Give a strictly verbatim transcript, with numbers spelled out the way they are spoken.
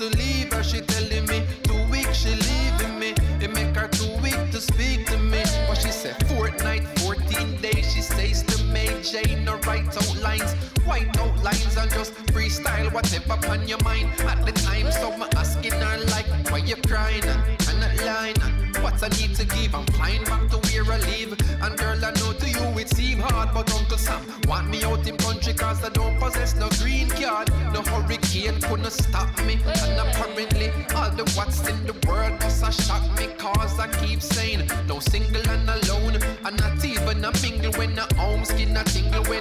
to leave her, she telling me two weeks she leaving me. It make her too weak to speak to me. But she said fortnight, fourteen days. She says to me, Jane, no write out lines, white outlines and just freestyle whatever upon your mind at the time. So I'm asking her like, why you crying? And that line, what I need to give. I'm flying back to where I live. And girl, I know to you it seem hard, but Uncle Sam want me out in country cause I don't possess no green card. No hurricane couldn't stop me. And apparently all the what's in the world must have shocked me, cause I keep saying no single and alone. And not even a mingle when the home skin a tingle when